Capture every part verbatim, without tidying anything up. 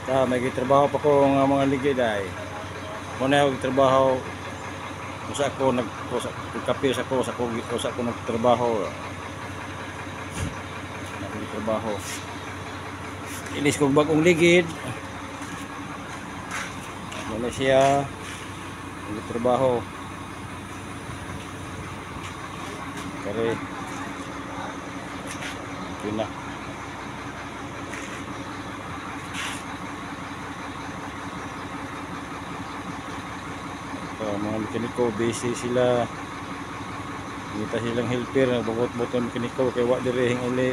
Ta may gitrabaho pa ko nga mga ligid ay. Muna ako trabaho usa ko nag usa kapil sa ko sa ko usa ko nagtrabaho. Nagtrabaho. Ilis kog bagong ligid. Muna siya nagtrabaho. Kare pina uh, mga mekaniko busy sila, kita silang helper nagbukot-bukot ng mekaniko kay wa dire hing uli.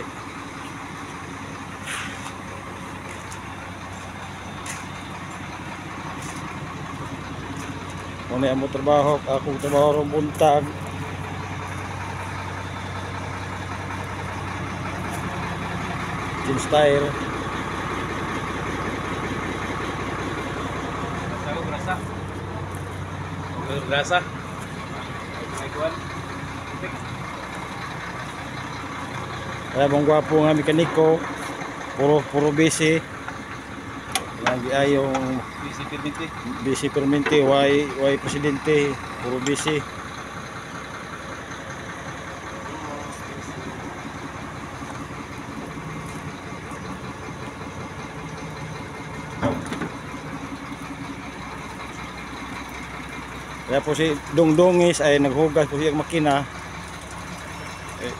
Muna amo trabaho, akong trabaho rong buntag. Jeans tire. Berasa. Berasa. Kaya mong gwapo nga mekaniko, puro puro busy. Lagi ayong Busy permiti. busy permente, why why presidente, puro busy. Kaya po si Dongdongis ay naghugas po siyang makina. Eh,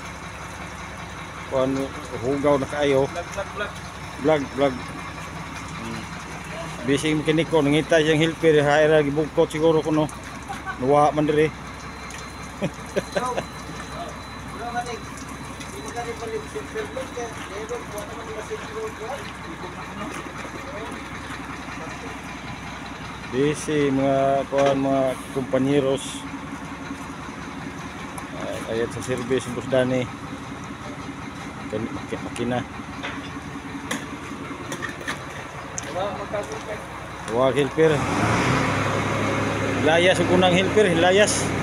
kung ano, hugaw na kaayo. Vlog, vlog, vlog. Vlog, vlog. Hmm. Busy mekaniko, nangita siyang helper, haira, gibugkot siguro kuno. Nuwa man dire. Busy mga kuan mga kumpanyeros. Uh, ayat sa service Boss Dani. Kan makina. Wag helper. Layas ug unang helper, layas.